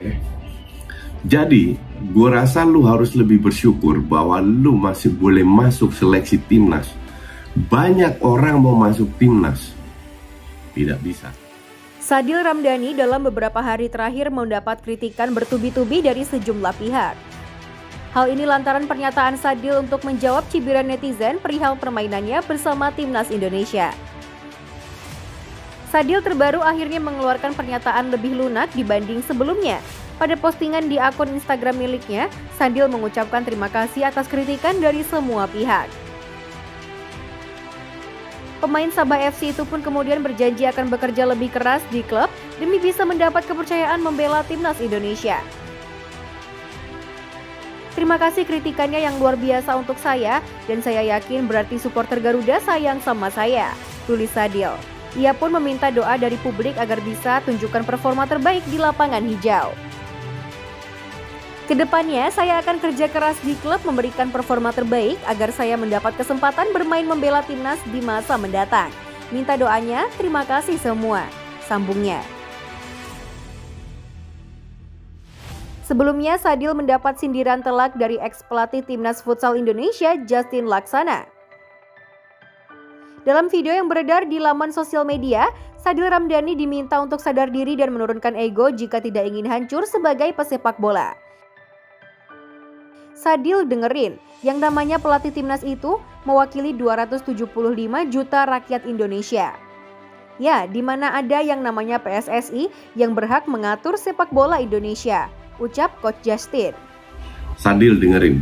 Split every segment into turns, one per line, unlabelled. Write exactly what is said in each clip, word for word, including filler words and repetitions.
Jadi, gue rasa lu harus lebih bersyukur bahwa lu masih boleh masuk seleksi timnas. Banyak orang mau masuk timnas, tidak bisa.
Sadil Ramdhani dalam beberapa hari terakhir mendapat kritikan bertubi-tubi dari sejumlah pihak. Hal ini lantaran pernyataan Sadil untuk menjawab cibiran netizen perihal permainannya bersama timnas Indonesia. Sadil terbaru akhirnya mengeluarkan pernyataan lebih lunak dibanding sebelumnya. Pada postingan di akun Instagram miliknya, Sadil mengucapkan terima kasih atas kritikan dari semua pihak. Pemain Sabah F C itu pun kemudian berjanji akan bekerja lebih keras di klub demi bisa mendapat kepercayaan membela timnas Indonesia. Terima kasih kritikannya yang luar biasa untuk saya, dan saya yakin berarti supporter Garuda sayang sama saya, tulis Sadil. Ia pun meminta doa dari publik agar bisa tunjukkan performa terbaik di lapangan hijau. Kedepannya, saya akan kerja keras di klub memberikan performa terbaik agar saya mendapat kesempatan bermain membela timnas di masa mendatang. Minta doanya, terima kasih semua, sambungnya. Sebelumnya, Sadil mendapat sindiran telak dari ex-pelatih timnas futsal Indonesia, Justin Laksana. Dalam video yang beredar di laman sosial media, Sadil Ramdhani diminta untuk sadar diri dan menurunkan ego jika tidak ingin hancur sebagai pesepak bola. Sadil dengerin, yang namanya pelatih timnas itu mewakili dua ratus tujuh puluh lima juta rakyat Indonesia. Ya, di mana ada yang namanya P S S I yang berhak mengatur sepak bola Indonesia, ucap Coach Justin.
Sadil dengerin,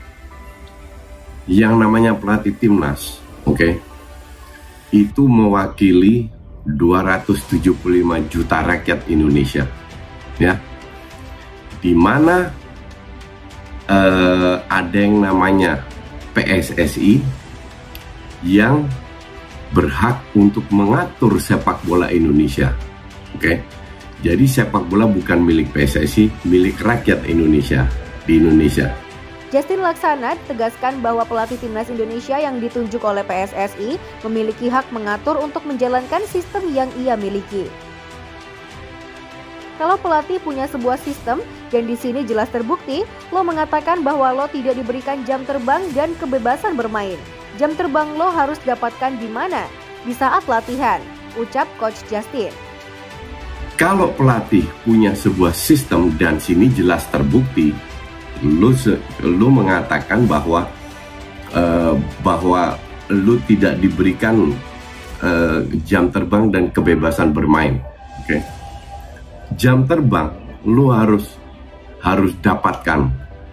yang namanya pelatih timnas, oke, okay, itu mewakili dua ratus tujuh puluh lima juta rakyat Indonesia, ya, di mana Uh, ada yang namanya P S S I yang berhak untuk mengatur sepak bola Indonesia. Oke, okay? Jadi sepak bola bukan milik P S S I, milik rakyat Indonesia di Indonesia.
Justin Laksana tegaskan bahwa pelatih timnas Indonesia yang ditunjuk oleh P S S I memiliki hak mengatur untuk menjalankan sistem yang ia miliki. Kalau pelatih punya sebuah sistem yang di sini jelas terbukti, lo mengatakan bahwa lo tidak diberikan jam terbang dan kebebasan bermain. Jam terbang lo harus dapatkan di mana? Di saat latihan, ucap Coach Justin.
Kalau pelatih punya sebuah sistem dan sini jelas terbukti, lo lo mengatakan bahwa uh, bahwa lo tidak diberikan uh, jam terbang dan kebebasan bermain, oke? Okay? Jam terbang lu harus harus dapatkan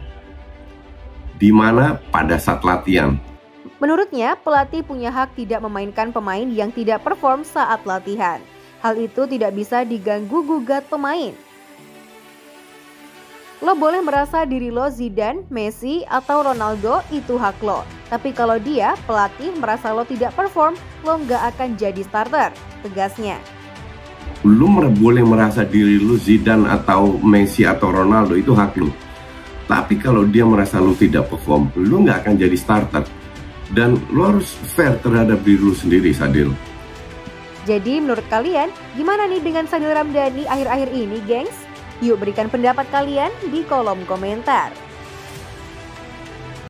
di mana pada saat latihan.
Menurutnya, pelatih punya hak tidak memainkan pemain yang tidak perform saat latihan. Hal itu tidak bisa diganggu-gugat pemain. Lo boleh merasa diri lo Zidane, Messi, atau Ronaldo, itu hak lo. Tapi kalau dia, pelatih, merasa lo tidak perform, lo nggak akan jadi starter, tegasnya.
Lu boleh merasa diri lu Zidane atau Messi atau Ronaldo, itu hak lu. Tapi kalau dia merasa lu tidak perform, lu nggak akan jadi starter. Dan lu harus fair terhadap diri lu sendiri, Sadil.
Jadi menurut kalian, gimana nih dengan Sadil Ramdhani akhir-akhir ini, gengs? Yuk berikan pendapat kalian di kolom komentar.